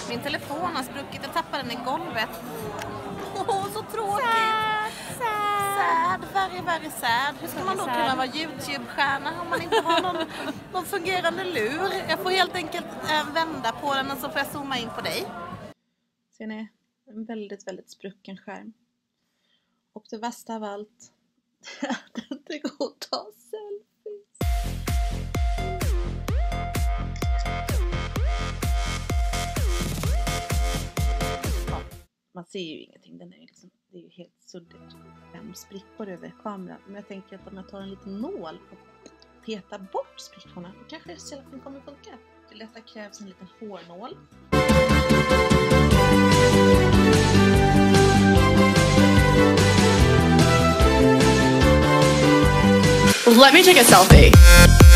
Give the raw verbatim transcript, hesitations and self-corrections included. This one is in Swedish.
Min telefon har spruckit, jag tappade den i golvet. Åh, oh, så tråkigt. Sad, sad. Very, very sad. Hur ska man då kunna vara YouTube-stjärna om man inte har någon, någon fungerande lur? Jag får helt enkelt äh, vända på den och så får jag zooma in på dig. Ser ni? En väldigt, väldigt sprucken skärm. Och det värsta av allt är att det inte går att ta selfies. Ja, man ser ju ingenting. Den är liksom, det är ju helt suddigt. Fem sprickor över kameran. Men jag tänker att om jag tar en liten nål och petar bort sprickorna, då kanske selfien kommer funka. Till detta krävs en liten hårnål. Let me take a selfie.